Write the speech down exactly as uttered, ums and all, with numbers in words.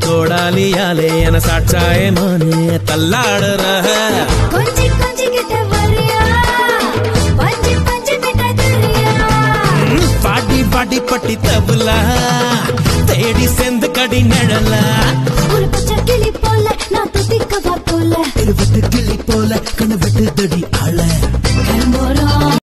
கோடாலியாலே என சாட்சாயே மானே தள்ளாடுற கொஞ்சி கொஞ்சி கிட்ட வரியா பஞ்சி பஞ்சி கிட்ட தெரியா பாடி பாடி பட்டி தபுலா தேடி செந்து கடி நிழல ஒரு பச்சை கிளி போல நான் துதிக்கவா போல இருபத்து கிளி போல கணவட்டு தடி